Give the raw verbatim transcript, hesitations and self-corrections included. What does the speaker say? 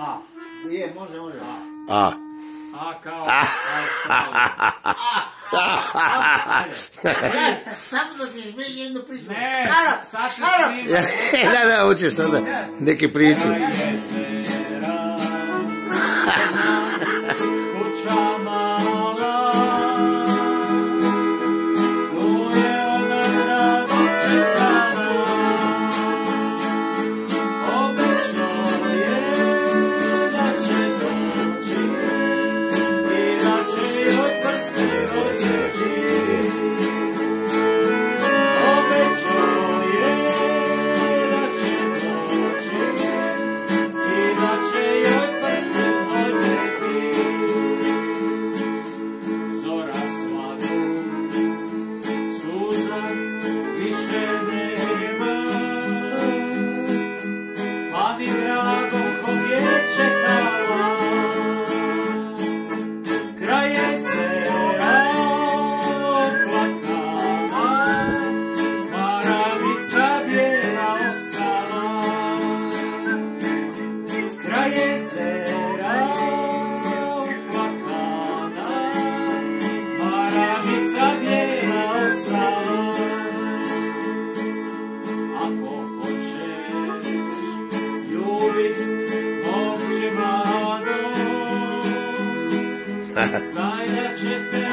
A. Je, može, može. A. A kao... Samo da ti žmi jednu priču. Ne, Šarap, Saša šarap. snima. Da, da, uče sada neke priče. Jezera, kuća mala, tu je ona rado čekala, obećao je da će doći i da će joj prsti roditi. Obećao je da će doći i da će joj prsti roditi. Zora sladu, suza više nema, mladi drago kog je čekala, kraj jezera oplakala, maramica bijela ostala, kraj jezera oplakala, maramica bijela ostala. Ako hoćeš ljubit momče mlado, znaj da će te